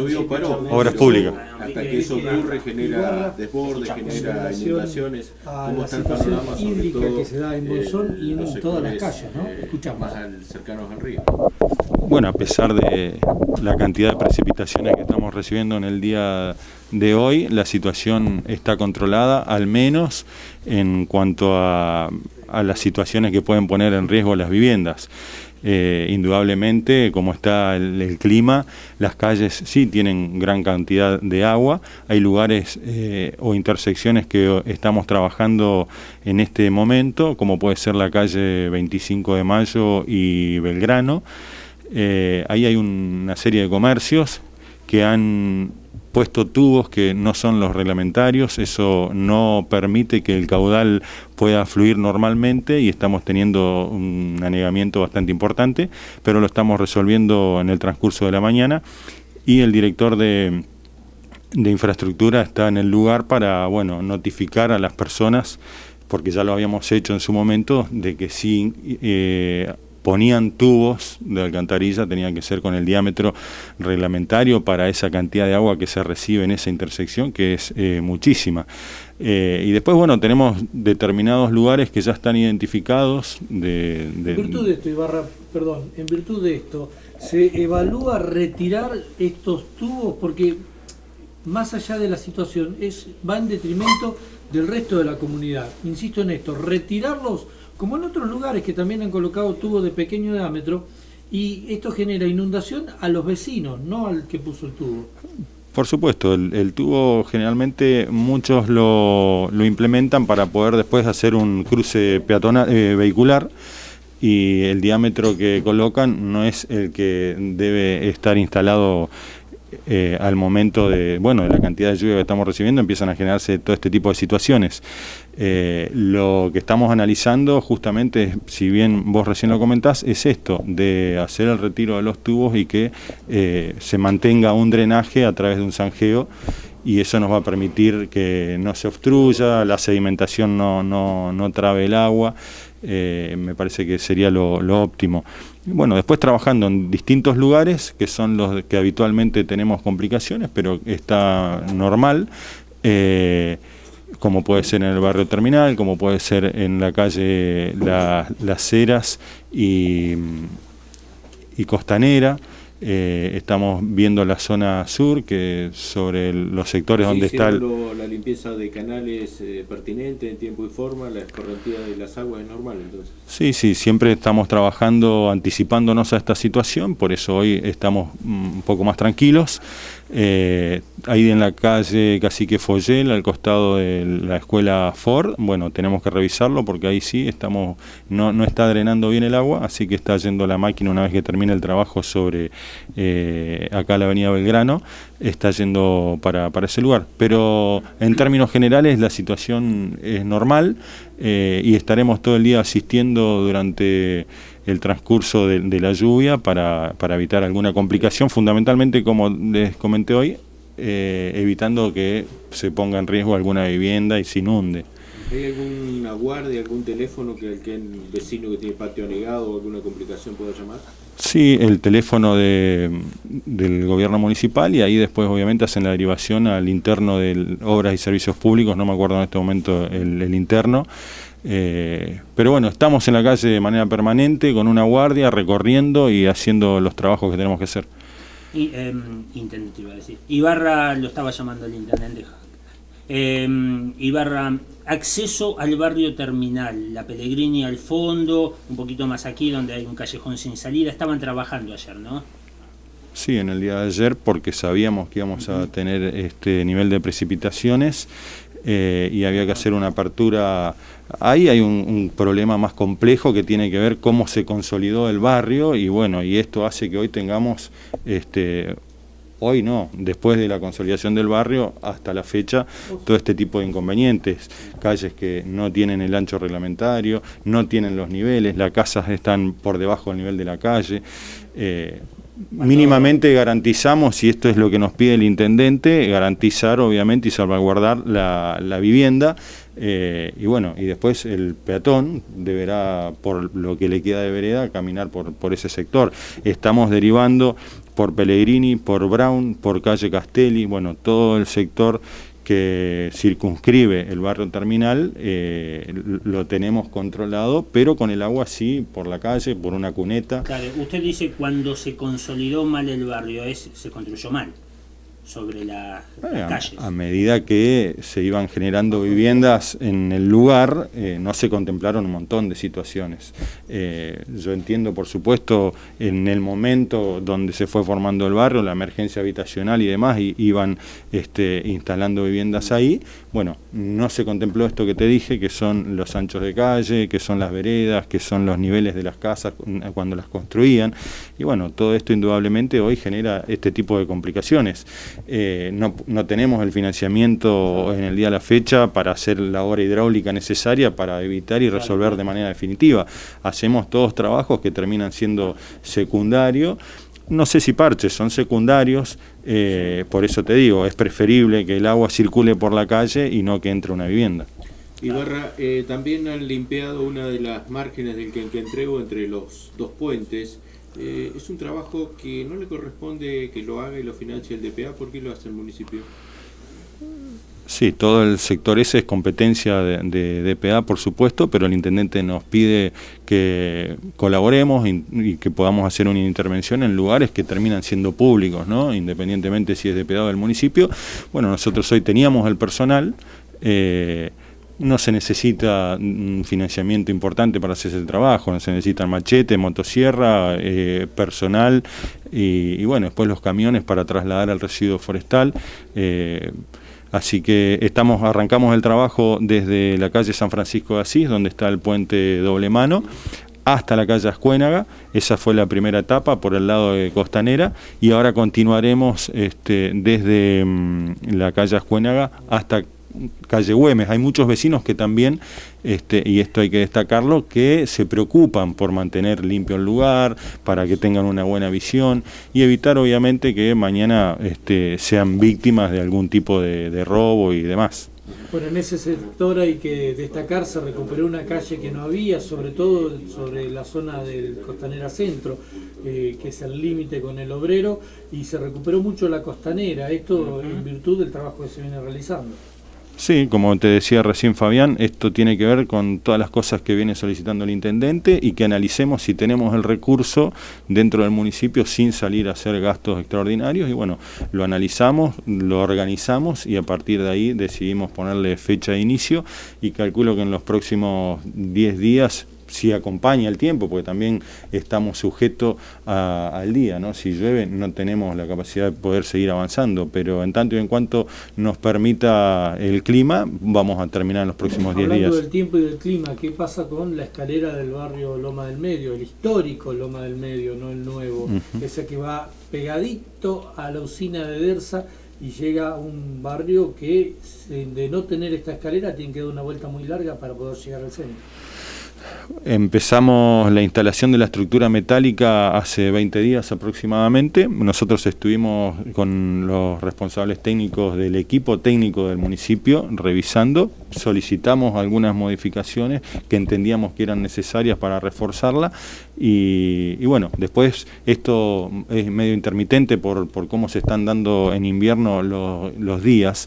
Llovió, paró. Obras públicas. Hasta que eso ocurre, genera desbordes, genera inundaciones. ¿Cómo está el panorama, sobre todo, que se da en Bolsón y en todas las calles, ¿no? Escuchamos. Más cercanos al río? Bueno, a pesar de la cantidad de precipitaciones que estamos recibiendo en el día de hoy, la situación está controlada, al menos en cuanto a las situaciones que pueden poner en riesgo las viviendas. Indudablemente, como está el clima, las calles sí tienen gran cantidad de agua. Hay lugares o intersecciones que estamos trabajando en este momento, como puede ser la calle 25 de Mayo y Belgrano. Ahí hay una serie de comercios que han puesto tubos que no son los reglamentarios, eso no permite que el caudal pueda fluir normalmente y estamos teniendo un anegamiento bastante importante, pero lo estamos resolviendo en el transcurso de la mañana y el director de infraestructura está en el lugar para, bueno, notificar a las personas, porque ya lo habíamos hecho en su momento, de que sí ponían tubos de alcantarilla, tenían que ser con el diámetro reglamentario para esa cantidad de agua que se recibe en esa intersección, que es muchísima. Y después, bueno, tenemos determinados lugares que ya están identificados. En virtud de esto, Ibarra, perdón, en virtud de esto, ¿se evalúa retirar estos tubos? Porque más allá de la situación, va en detrimento del resto de la comunidad. Insisto en esto, retirarlos, como en otros lugares que también han colocado tubos de pequeño diámetro, y esto genera inundación a los vecinos, no al que puso el tubo. Por supuesto, el tubo generalmente muchos lo implementan para poder después hacer un cruce peatonal, vehicular, y el diámetro que colocan no es el que debe estar instalado al momento de la cantidad de lluvia que estamos recibiendo. Empiezan a generarse todo este tipo de situaciones. Lo que estamos analizando justamente, si bien vos recién lo comentás, es esto, de hacer el retiro de los tubos y que se mantenga un drenaje a través de un zanjeo, y eso nos va a permitir que no se obstruya, la sedimentación no trabe el agua. Me parece que sería lo óptimo. Bueno, después trabajando en distintos lugares, que son los que habitualmente tenemos complicaciones, pero está normal, como puede ser en el barrio Terminal, como puede ser en la calle Las Heras y Costanera. Estamos viendo la zona sur, que sobre los sectores donde está la limpieza de canales pertinente en tiempo y forma, la escorrentía de las aguas es normal, entonces. Sí, siempre estamos trabajando, anticipándonos a esta situación, por eso hoy estamos un poco más tranquilos. Ahí en la calle Cacique Follel, al costado de la escuela Ford, bueno, tenemos que revisarlo porque ahí sí no está drenando bien el agua, así que está yendo la máquina una vez que termine el trabajo sobre acá la avenida Belgrano, está yendo para ese lugar. Pero en términos generales la situación es normal, y estaremos todo el día asistiendo durante el transcurso de la lluvia para evitar alguna complicación, fundamentalmente, como les comenté hoy, evitando que se ponga en riesgo alguna vivienda y se inunde. ¿Hay alguna guardia, algún teléfono que el vecino que tiene patio anegado o alguna complicación pueda llamar? Sí, el teléfono del gobierno municipal, y ahí después obviamente hacen la derivación al interno de Obras y Servicios Públicos, no me acuerdo en este momento el interno. Pero bueno, estamos en la calle de manera permanente con una guardia recorriendo y haciendo los trabajos que tenemos que hacer. Intendente iba a decir. Ibarra, lo estaba llamando el intendente. Ibarra, acceso al barrio Terminal, la Pellegrini al fondo, un poquito más aquí donde hay un callejón sin salida. Estaban trabajando ayer, ¿no? Sí, en el día de ayer, porque sabíamos que íbamos a tener este nivel de precipitaciones, y había que hacer una apertura. Ahí hay un problema más complejo que tiene que ver cómo se consolidó el barrio, y bueno, y esto hace que hoy tengamos, hoy no, después de la consolidación del barrio hasta la fecha, todo este tipo de inconvenientes, calles que no tienen el ancho reglamentario, no tienen los niveles, las casas están por debajo del nivel de la calle. Mínimamente garantizamos, y esto es lo que nos pide el intendente, garantizar obviamente y salvaguardar la vivienda, y bueno, y después el peatón deberá, por lo que le queda de vereda, caminar por ese sector. Estamos derivando por Pellegrini, por Brown, por calle Castelli, bueno, todo el sector que circunscribe el barrio Terminal lo tenemos controlado, pero con el agua sí, por la calle, por una cuneta. Claro, usted dice cuando se consolidó mal el barrio, se construyó mal sobre las calles. A medida que se iban generando viviendas en el lugar, no se contemplaron un montón de situaciones. Yo entiendo, por supuesto, en el momento donde se fue formando el barrio, la emergencia habitacional y demás, iban instalando viviendas ahí. Bueno, no se contempló esto que te dije, que son los anchos de calle, que son las veredas, que son los niveles de las casas cuando las construían. Y bueno, todo esto indudablemente hoy genera este tipo de complicaciones. No tenemos el financiamiento en el día de la fecha para hacer la obra hidráulica necesaria para evitar y resolver de manera definitiva. Hacemos todos trabajos que terminan siendo secundarios. No sé si parches, son secundarios, por eso te digo, es preferible que el agua circule por la calle y no que entre una vivienda. Ibarra, también han limpiado una de las márgenes del Quenquentrego entre los dos puentes. Es un trabajo que no le corresponde que lo haga y lo financie el DPA. ¿Por qué lo hace el municipio? Sí, todo el sector ese es competencia de DPA, por supuesto, pero el intendente nos pide que colaboremos y que podamos hacer una intervención en lugares que terminan siendo públicos, ¿no? Independientemente si es DPA o del municipio. Bueno, nosotros hoy teníamos el personal, no se necesita un financiamiento importante para hacer ese trabajo, no se necesitan machete, motosierra, personal y bueno, después los camiones para trasladar el residuo forestal. Así que arrancamos el trabajo desde la calle San Francisco de Asís, donde está el puente doble mano, hasta la calle Ascuénaga. Esa fue la primera etapa por el lado de Costanera, y ahora continuaremos desde la calle Ascuénaga hasta calle Güemes. Hay muchos vecinos que también, y esto hay que destacarlo, que se preocupan por mantener limpio el lugar, para que tengan una buena visión y evitar obviamente que mañana sean víctimas de algún tipo de robo y demás. Bueno, en ese sector hay que destacar, se recuperó una calle que no había, sobre todo sobre la zona del Costanera Centro, que es el límite con el Obrero, y se recuperó mucho la Costanera, esto en virtud del trabajo que se viene realizando. Sí, como te decía recién Fabián, esto tiene que ver con todas las cosas que viene solicitando el intendente y que analicemos si tenemos el recurso dentro del municipio sin salir a hacer gastos extraordinarios, y bueno, lo analizamos, lo organizamos y a partir de ahí decidimos ponerle fecha de inicio, y calculo que en los próximos 10 días, si acompaña el tiempo, porque también estamos sujetos al día, ¿no? Si llueve no tenemos la capacidad de poder seguir avanzando, pero en tanto y en cuanto nos permita el clima, vamos a terminar en los próximos 10 días. Hablando del tiempo y del clima, ¿qué pasa con la escalera del barrio Loma del Medio, el histórico Loma del Medio, no el nuevo, ese que va pegadito a la usina de Dersa y llega a un barrio que, de no tener esta escalera, tiene que dar una vuelta muy larga para poder llegar al centro? Empezamos la instalación de la estructura metálica hace 20 días aproximadamente. Nosotros estuvimos con los responsables técnicos del equipo técnico del municipio revisando, solicitamos algunas modificaciones que entendíamos que eran necesarias para reforzarla, y bueno, después esto es medio intermitente por cómo se están dando en invierno los días,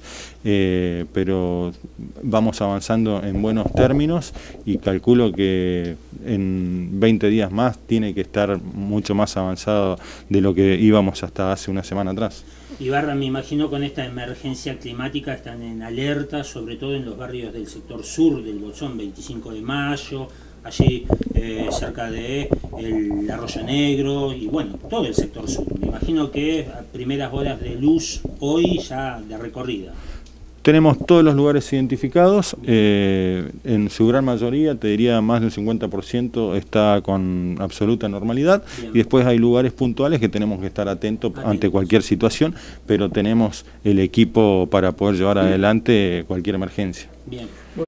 pero vamos avanzando en buenos términos y calculo que en 20 días más tiene que estar mucho más avanzado de lo que íbamos hasta hace una semana atrás. Ibarra, me imagino con esta emergencia climática están en alerta, sobre todo en los barrios del sector sur del Bolsón, 25 de Mayo, allí cerca de el Arroyo Negro y bueno, todo el sector sur. Me imagino que a primeras horas de luz hoy ya de recorrida. Tenemos todos los lugares identificados, en su gran mayoría, te diría más del 50% está con absoluta normalidad. Bien. Y después hay lugares puntuales que tenemos que estar atentos ante cualquier situación, pero tenemos el equipo para poder llevar adelante cualquier emergencia. Bien.